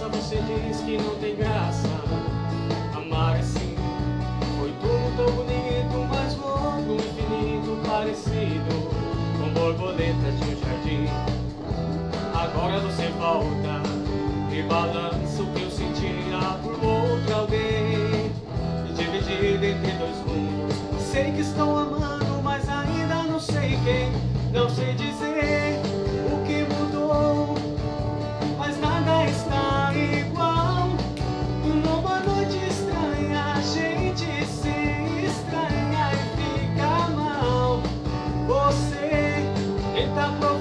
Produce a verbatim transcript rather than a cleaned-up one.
passa você diz que não tem graça. Amar assim foi tudo tão bonito, mas voando no infinito, parecido com borboletas de um jardim. Agora você volta e balança o que eu sentia por outro alguém, dividido entre dois mundos. Sei que estou amando, mas ainda não sei quem. Não sei dizer o que mudou, mas nada está igual. Numa noite estranha, a gente se estranha e fica mal. Você tenta provar